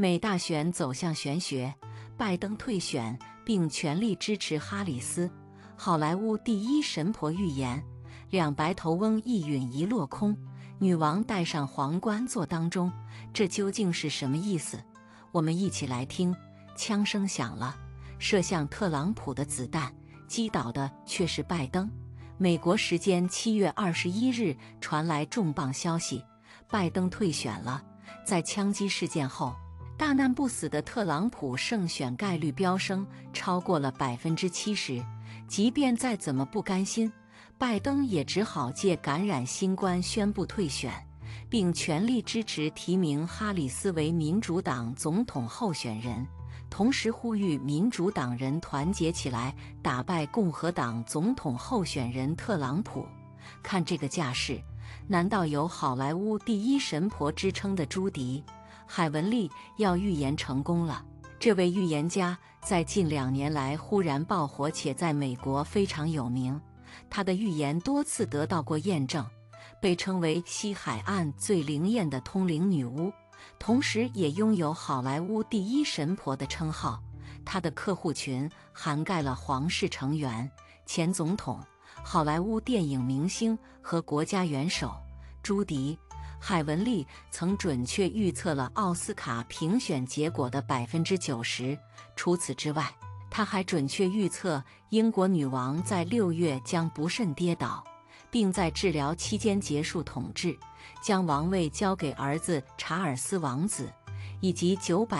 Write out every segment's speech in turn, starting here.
美大选走向玄学，拜登退选并全力支持哈里斯，好莱坞第一神婆预言，两白头翁一允一落空，女王戴上皇冠坐当中，这究竟是什么意思？我们一起来听。枪声响了，射向特朗普的子弹击倒的却是拜登。美国时间7月21日传来重磅消息，拜登退选了。在枪击事件后，大难不死的特朗普胜选概率飙升，超过了70%。即便再怎么不甘心，拜登也只好借感染新冠宣布退选，并全力支持提名哈里斯为民主党总统候选人，同时呼吁民主党人团结起来，打败共和党总统候选人特朗普。看这个架势，难道有好莱坞第一神婆之称的朱迪·海文丽要预言成功了？这位预言家在近2年来忽然爆火，且在美国非常有名。他的预言多次得到过验证，被称为西海岸最灵验的通灵女巫，同时也拥有好莱坞第一神婆的称号。他的客户群涵盖了皇室成员、前总统、好莱坞电影明星和国家元首。朱迪·海文丽曾准确预测了奥斯卡评选结果的90%。除此之外，他还准确预测英国女王在6月将不慎跌倒，并在治疗期间结束统治，将王位交给儿子查尔斯王子，以及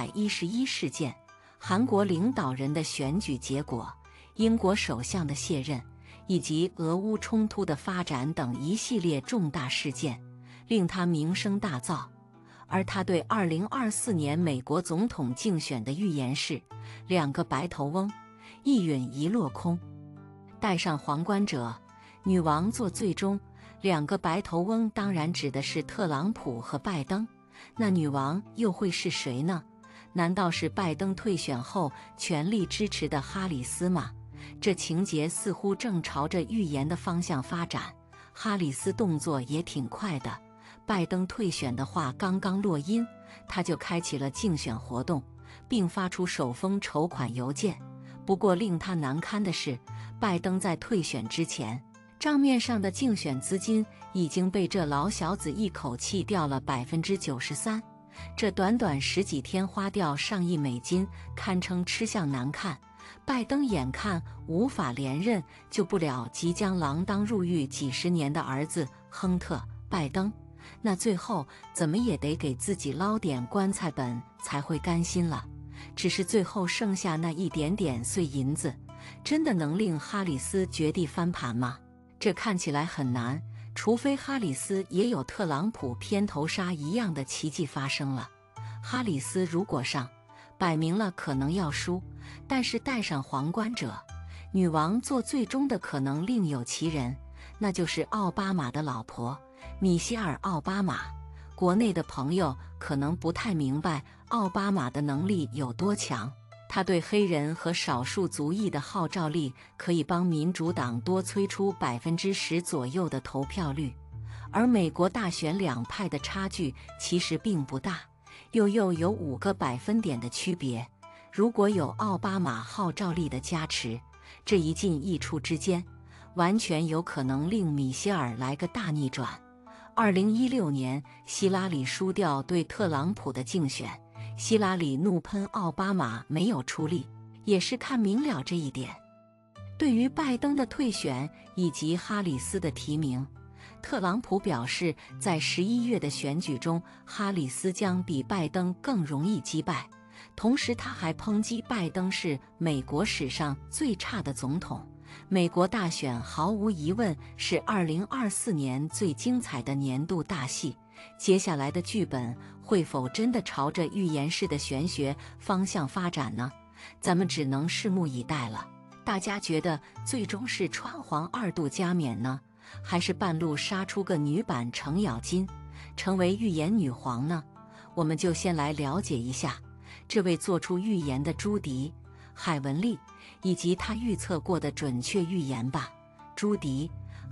911事件、韩国领导人的选举结果、英国首相的卸任，以及俄乌冲突的发展等一系列重大事件，令他名声大噪。而他对2024年美国总统竞选的预言是2个白头翁，一允一落空。戴上皇冠者，女王做最终。2个白头翁当然指的是特朗普和拜登，那女王又会是谁呢？难道是拜登退选后全力支持的哈里斯吗？这情节似乎正朝着预言的方向发展。哈里斯动作也挺快的，拜登退选的话刚刚落音，他就开启了竞选活动，并发出首封筹款邮件。不过令他难堪的是，拜登在退选之前，账面上的竞选资金已经被这老小子一口气掉了93%。这短短10几天花掉上亿美金，堪称吃相难看。拜登眼看无法连任，救不了即将锒铛入狱几10年的儿子亨特·拜登，那最后怎么也得给自己捞点棺材本才会甘心了。只是最后剩下那一点点碎银子，真的能令哈里斯绝地翻盘吗？这看起来很难，除非哈里斯也有特朗普偏头杀一样的奇迹发生了。哈里斯如果上，摆明了可能要输，但是戴上皇冠者，女王做最终的可能另有其人，那就是奥巴马的老婆米歇尔·奥巴马。国内的朋友可能不太明白奥巴马的能力有多强，他对黑人和少数族裔的号召力可以帮民主党多催出10%左右的投票率，而美国大选两派的差距其实并不大，又有5个百分点的区别。如果有奥巴马号召力的加持，这一进一出之间，完全有可能令米歇尔来个大逆转。2016年希拉里输掉对特朗普的竞选，希拉里怒喷奥巴马没有出力，也是看明了这一点。对于拜登的退选以及哈里斯的提名，特朗普表示，在11月的选举中，哈里斯将比拜登更容易击败。同时，他还抨击拜登是美国史上最差的总统。美国大选毫无疑问是2024年最精彩的年度大戏，接下来的剧本会否真的朝着预言式的玄学方向发展呢？咱们只能拭目以待了。大家觉得最终是川皇2度加冕呢，还是半路杀出个女版程咬金，成为预言女皇呢？我们就先来了解一下这位做出预言的朱迪·海文丽以及他预测过的准确预言吧。朱迪·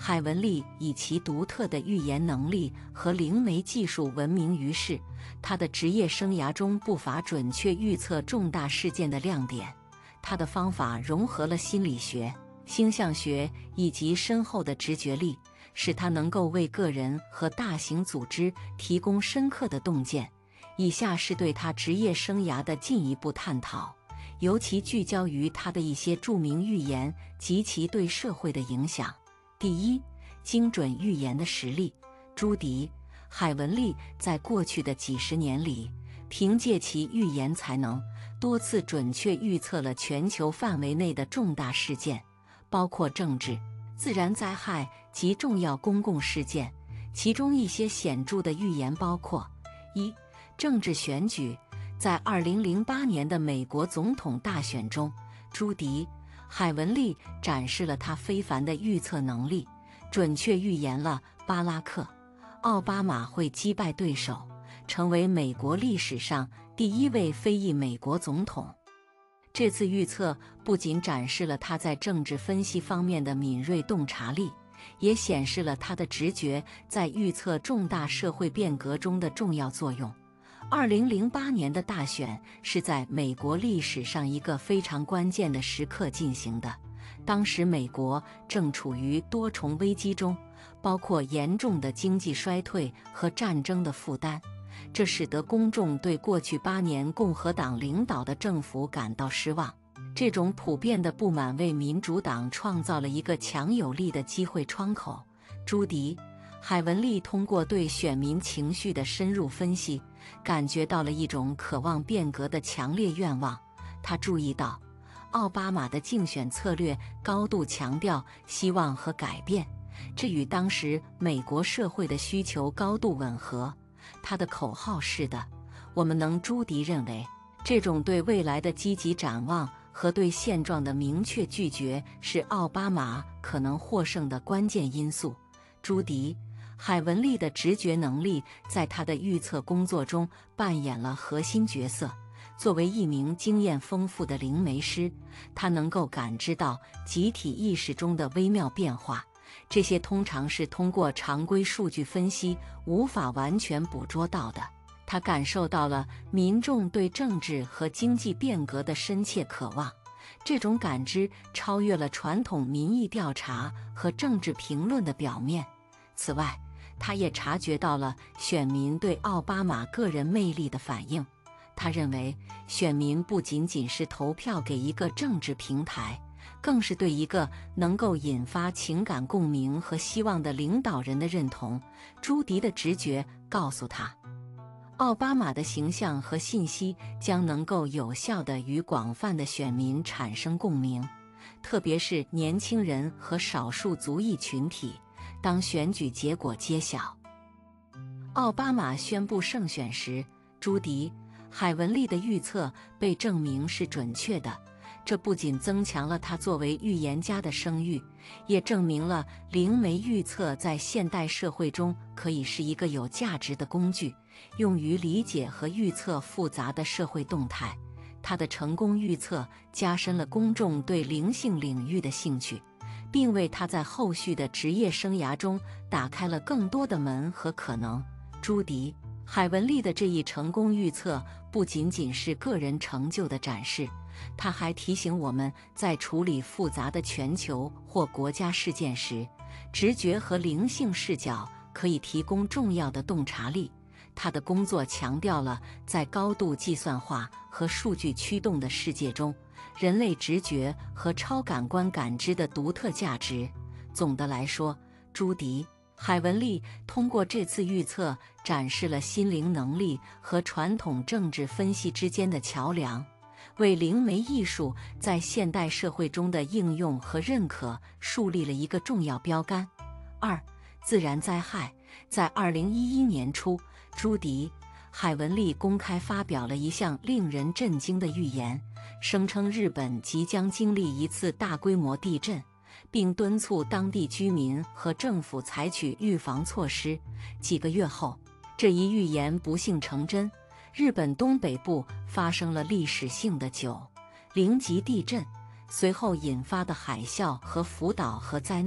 海文丽以其独特的预言能力和灵媒技术闻名于世，他的职业生涯中不乏准确预测重大事件的亮点。他的方法融合了心理学、星象学以及深厚的直觉力，使他能够为个人和大型组织提供深刻的洞见。以下是对他职业生涯的进一步探讨，尤其聚焦于他的一些著名预言及其对社会的影响。第一，精准预言的实力。朱迪·海文丽在过去的几十年里，凭借其预言才能，多次准确预测了全球范围内的重大事件，包括政治、自然灾害及重要公共事件。其中一些显著的预言包括：一、政治选举。在2008年的美国总统大选中，朱迪·海文丽展示了他非凡的预测能力，准确预言了巴拉克·奥巴马会击败对手，成为美国历史上第一位非裔美国总统。这次预测不仅展示了他在政治分析方面的敏锐洞察力，也显示了他的直觉在预测重大社会变革中的重要作用。2008年的大选是在美国历史上一个非常关键的时刻进行的。当时美国正处于多重危机中，包括严重的经济衰退和战争的负担，这使得公众对过去8年共和党领导的政府感到失望。这种普遍的不满为民主党创造了一个强有力的机会窗口。朱迪·海文丽通过对选民情绪的深入分析，感觉到了一种渴望变革的强烈愿望。他注意到，奥巴马的竞选策略高度强调希望和改变，这与当时美国社会的需求高度吻合。他的口号是的，我们能。朱迪认为，这种对未来的积极展望和对现状的明确拒绝是奥巴马可能获胜的关键因素。朱迪·海文丽的直觉能力在他的预测工作中扮演了核心角色。作为一名经验丰富的灵媒师，他能够感知到集体意识中的微妙变化，这些通常是通过常规数据分析无法完全捕捉到的。他感受到了民众对政治和经济变革的深切渴望，这种感知超越了传统民意调查和政治评论的表面。此外，他也察觉到了选民对奥巴马个人魅力的反应。他认为，选民不仅仅是投票给一个政治平台，更是对一个能够引发情感共鸣和希望的领导人的认同。朱迪的直觉告诉他，奥巴马的形象和信息将能够有效地与广泛的选民产生共鸣，特别是年轻人和少数族裔群体。当选举结果揭晓，奥巴马宣布胜选时，朱迪·海文丽的预测被证明是准确的。这不仅增强了他作为预言家的声誉，也证明了灵媒预测在现代社会中可以是一个有价值的工具，用于理解和预测复杂的社会动态。他的成功预测加深了公众对灵性领域的兴趣，并为他在后续的职业生涯中打开了更多的门和可能。朱迪·海文丽的这一成功预测不仅仅是个人成就的展示，它还提醒我们在处理复杂的全球或国家事件时，直觉和灵性视角可以提供重要的洞察力。他的工作强调了在高度计算化和数据驱动的世界中，人类直觉和超感官感知的独特价值。总的来说，朱迪·海文丽通过这次预测展示了心灵能力和传统政治分析之间的桥梁，为灵媒艺术在现代社会中的应用和认可树立了一个重要标杆。二、自然灾害。在2011年初，朱迪·海文丽公开发表了一项令人震惊的预言，声称日本即将经历一次大规模地震，并敦促当地居民和政府采取预防措施。几个月后，这一预言不幸成真，日本东北部发生了历史性的9.0级地震，随后引发的海啸和福岛核灾难，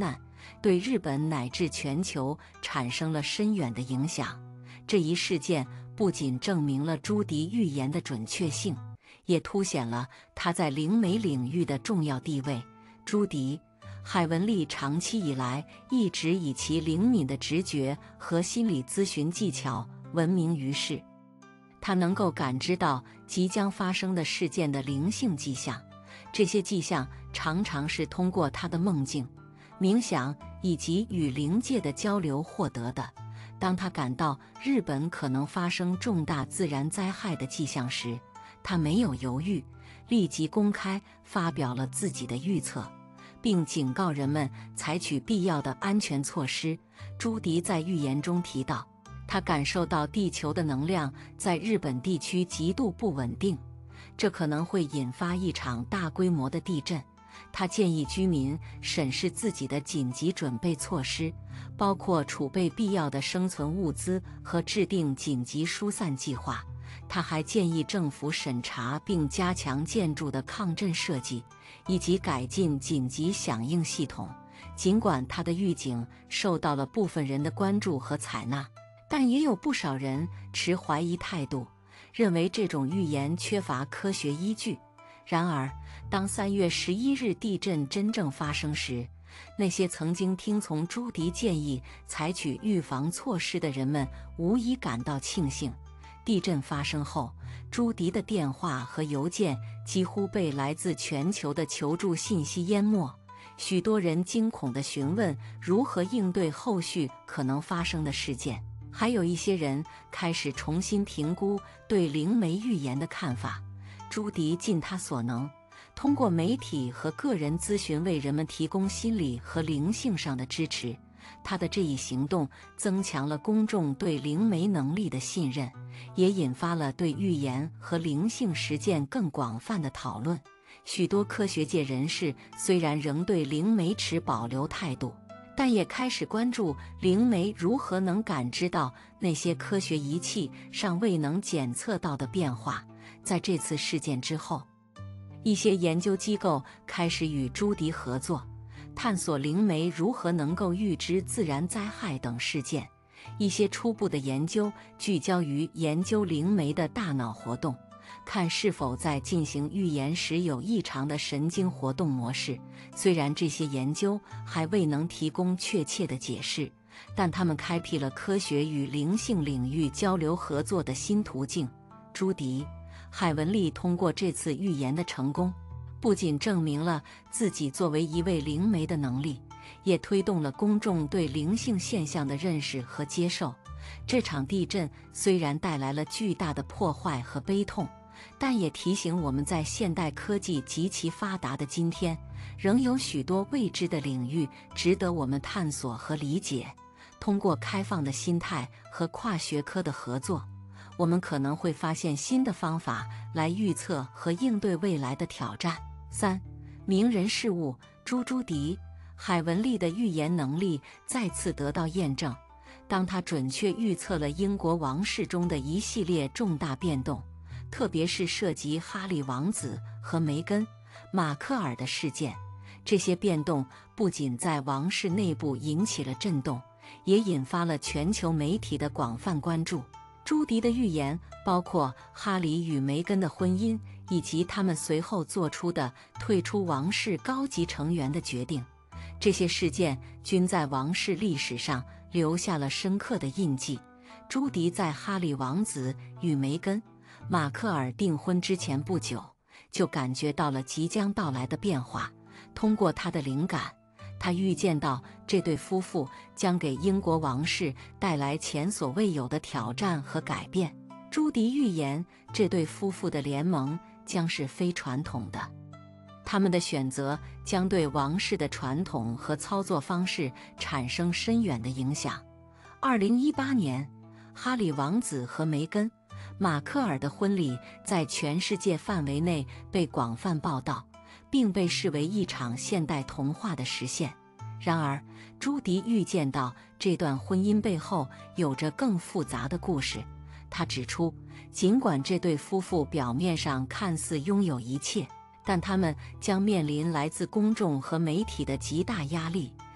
对日本乃至全球产生了深远的影响。这一事件不仅证明了朱棣预言的准确性，也凸显了他在灵媒领域的重要地位。朱棣、海文丽长期以来一直以其灵敏的直觉和心理咨询技巧闻名于世。他能够感知到即将发生的事件的灵性迹象，这些迹象常常是通过他的梦境、冥想以及与灵界的交流获得的。当他感到日本可能发生重大自然灾害的迹象时，他没有犹豫，立即公开发表了自己的预测，并警告人们采取必要的安全措施。朱棣在预言中提到，他感受到地球的能量在日本地区极度不稳定，这可能会引发一场大规模的地震。他建议居民审视自己的紧急准备措施，包括储备必要的生存物资和制定紧急疏散计划。他还建议政府审查并加强建筑的抗震设计，以及改进紧急响应系统。尽管他的预警受到了部分人的关注和采纳，但也有不少人持怀疑态度，认为这种预言缺乏科学依据。然而，当3月11日地震真正发生时，那些曾经听从朱棣建议采取预防措施的人们无疑感到庆幸。地震发生后，朱棣的电话和邮件几乎被来自全球的求助信息淹没，许多人惊恐地询问如何应对后续可能发生的事件。还有一些人开始重新评估对灵媒预言的看法。朱棣尽他所能，通过媒体和个人咨询为人们提供心理和灵性上的支持。他的这一行动增强了公众对灵媒能力的信任，也引发了对预言和灵性实践更广泛的讨论。许多科学界人士虽然仍对灵媒持保留态度，但也开始关注灵媒如何能感知到那些科学仪器尚未能检测到的变化。在这次事件之后，一些研究机构开始与朱棣合作，探索灵媒如何能够预知自然灾害等事件。一些初步的研究聚焦于研究灵媒的大脑活动，看是否在进行预言时有异常的神经活动模式。虽然这些研究还未能提供确切的解释，但它们开辟了科学与灵性领域交流合作的新途径。朱棣、海文丽通过这次预言的成功，不仅证明了自己作为一位灵媒的能力，也推动了公众对灵性现象的认识和接受。这场地震虽然带来了巨大的破坏和悲痛，但也提醒我们在现代科技极其发达的今天，仍有许多未知的领域值得我们探索和理解。通过开放的心态和跨学科的合作，我们可能会发现新的方法来预测和应对未来的挑战。3. 名人事物。朱棣、海文丽的预言能力再次得到验证，当他准确预测了英国王室中的一系列重大变动，特别是涉及哈里王子和梅根·马克尔的事件。这些变动不仅在王室内部引起了震动，也引发了全球媒体的广泛关注。朱棣的预言包括哈里与梅根的婚姻，以及他们随后做出的退出王室高级成员的决定。这些事件均在王室历史上留下了深刻的印记。朱棣在哈里王子与梅根·马克尔订婚之前不久，就感觉到了即将到来的变化。通过他的灵感，他预见到这对夫妇将给英国王室带来前所未有的挑战和改变。朱棣预言这对夫妇的联盟将是非传统的，他们的选择将对王室的传统和操作方式产生深远的影响。2018年，哈里王子和梅根·马克尔的婚礼在全世界范围内被广泛报道，并被视为一场现代童话的实现。然而，朱棣预见到这段婚姻背后有着更复杂的故事。他指出，尽管这对夫妇表面上看似拥有一切，但他们将面临来自公众和媒体的极大压力。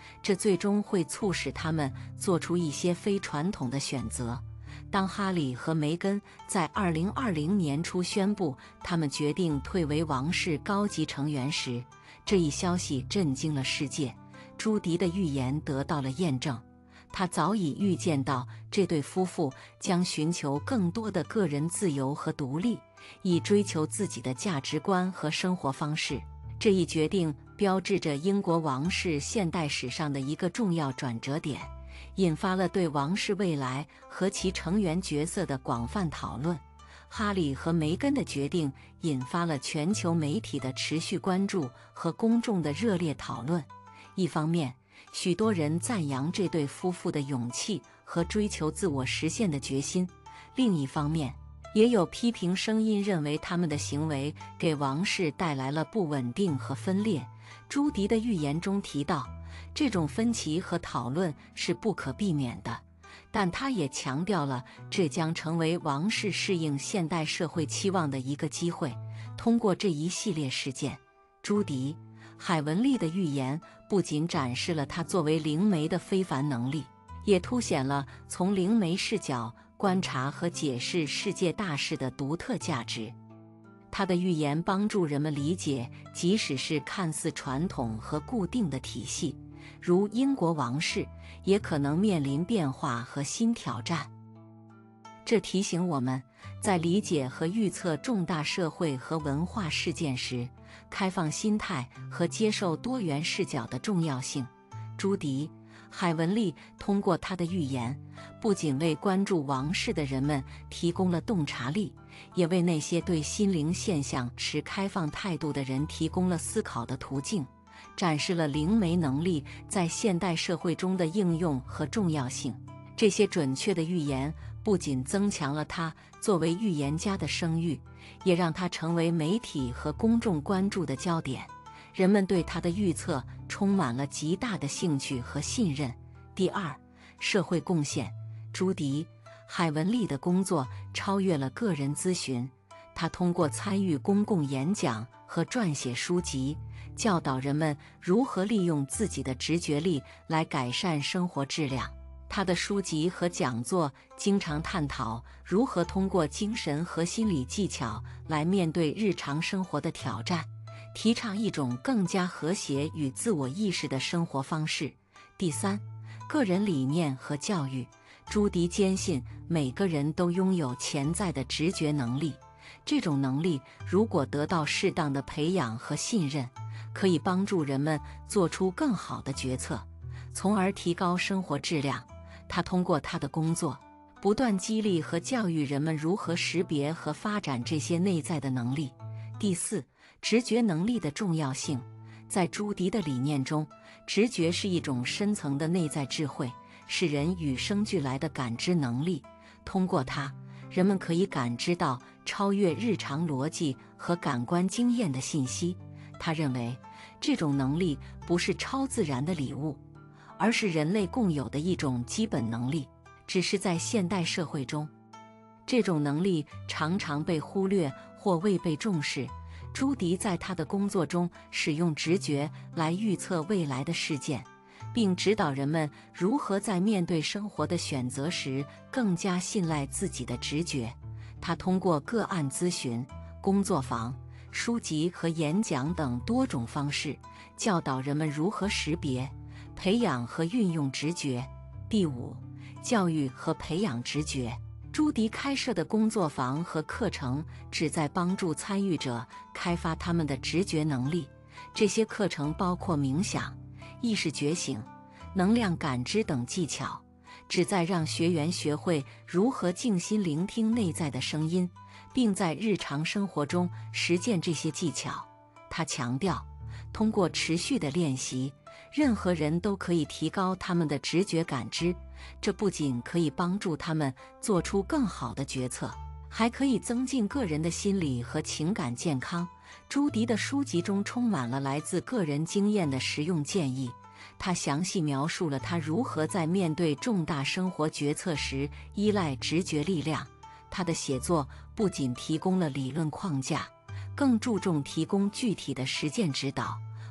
这最终会促使他们做出一些非传统的选择。当哈里和梅根在2020年初宣布他们决定退为王室高级成员时，这一消息震惊了世界。朱迪的预言得到了验证，他早已预见到这对夫妇将寻求更多的个人自由和独立，以追求自己的价值观和生活方式。这一决定标志着英国王室现代史上的一个重要转折点，引发了对王室未来和其成员角色的广泛讨论。哈里和梅根的决定引发了全球媒体的持续关注和公众的热烈讨论。一方面，许多人赞扬这对夫妇的勇气和追求自我实现的决心；另一方面，也有批评声音认为他们的行为给王室带来了不稳定和分裂。朱迪的预言中提到，这种分歧和讨论是不可避免的，但他也强调了这将成为王室适应现代社会期望的一个机会。通过这一系列事件，朱迪·海文丽的预言不仅展示了他作为灵媒的非凡能力，也凸显了从灵媒视角观察和解释世界大事的独特价值。他的预言帮助人们理解，即使是看似传统和固定的体系，如英国王室，也可能面临变化和新挑战。这提醒我们，在理解和预测重大社会和文化事件时，开放心态和接受多元视角的重要性。朱迪·海文丽通过他的预言，不仅为关注王室的人们提供了洞察力，也为那些对心灵现象持开放态度的人提供了思考的途径，展示了灵媒能力在现代社会中的应用和重要性。这些准确的预言不仅增强了他作为预言家的声誉，也让他成为媒体和公众关注的焦点。人们对他的预测充满了极大的兴趣和信任。第二，社会贡献。朱迪·海文丽的工作超越了个人咨询，他通过参与公共演讲和撰写书籍，教导人们如何利用自己的直觉力来改善生活质量。他的书籍和讲座经常探讨如何通过精神和心理技巧来面对日常生活的挑战，提倡一种更加和谐与自我意识的生活方式。第三，个人理念和教育。朱迪坚信每个人都拥有潜在的直觉能力，这种能力如果得到适当的培养和信任，可以帮助人们做出更好的决策，从而提高生活质量。他通过他的工作，不断激励和教育人们如何识别和发展这些内在的能力。第四，直觉能力的重要性。在朱迪的理念中，直觉是一种深层的内在智慧，是人与生俱来的感知能力。通过它，人们可以感知到超越日常逻辑和感官经验的信息。他认为，这种能力不是超自然的礼物，而是人类共有的一种基本能力，只是在现代社会中，这种能力常常被忽略或未被重视。朱迪在他的工作中使用直觉来预测未来的事件，并指导人们如何在面对生活的选择时更加信赖自己的直觉。他通过个案咨询、工作坊、书籍和演讲等多种方式，教导人们如何识别、培养和运用直觉。第五，教育和培养直觉。朱迪开设的工作坊和课程旨在帮助参与者开发他们的直觉能力。这些课程包括冥想、意识觉醒、能量感知等技巧，旨在让学员学会如何静心聆听内在的声音，并在日常生活中实践这些技巧。他强调，通过持续的练习，任何人都可以提高他们的直觉感知。这不仅可以帮助他们做出更好的决策，还可以增进个人的心理和情感健康。朱迪的书籍中充满了来自个人经验的实用建议，他详细描述了他如何在面对重大生活决策时依赖直觉力量。他的写作不仅提供了理论框架，更注重提供具体的实践指导，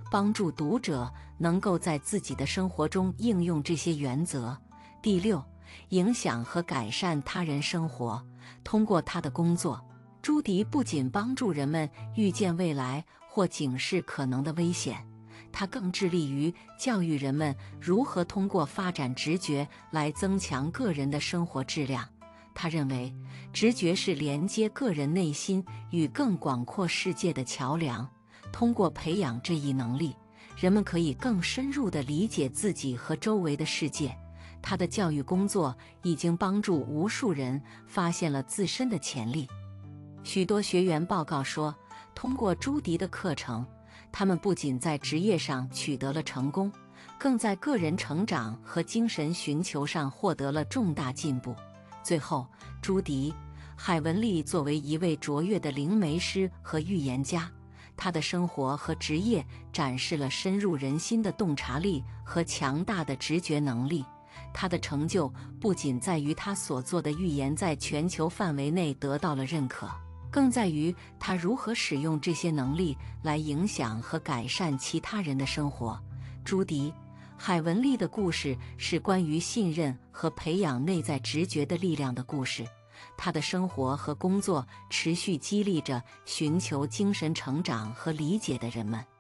帮助读者能够在自己的生活中应用这些原则。第六，影响和改善他人生活。通过他的工作，朱迪不仅帮助人们预见未来或警示可能的危险，他更致力于教育人们如何通过发展直觉来增强个人的生活质量。他认为，直觉是连接个人内心与更广阔世界的桥梁。通过培养这一能力，人们可以更深入地理解自己和周围的世界。他的教育工作已经帮助无数人发现了自身的潜力。许多学员报告说，通过朱迪的课程，他们不仅在职业上取得了成功，更在个人成长和精神寻求上获得了重大进步。最后，朱迪·海文利作为一位卓越的灵媒师和预言家，他的生活和职业展示了深入人心的洞察力和强大的直觉能力。他的成就不仅在于他所做的预言在全球范围内得到了认可，更在于他如何使用这些能力来影响和改善其他人的生活。朱迪·海文利的故事是关于信任和培养内在直觉的力量的故事。他的生活和工作持续激励着寻求精神成长和理解的人们。